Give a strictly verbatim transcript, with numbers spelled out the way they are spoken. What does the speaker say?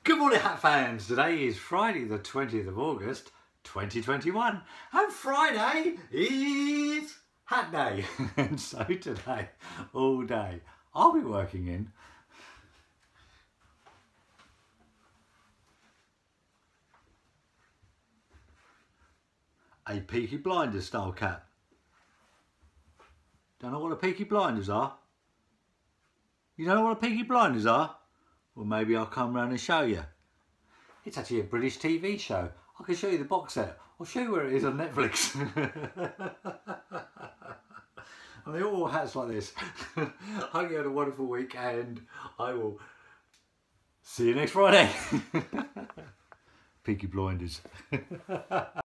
Good morning, Hat fans. Today is Friday the twentieth of August twenty twenty-one and Friday is Hat Day. And so today, all day, I'll be working in a Peaky Blinders style cap. Don't know what a Peaky Blinders are? You don't know what a Peaky Blinders are? Well, maybe I'll come round and show you. It's actually a British T V show. I can show you the box set. I'll show you where it is on Netflix. And they're all hats like this. I hope you had a wonderful week and I will see you next Friday. Peaky Blinders.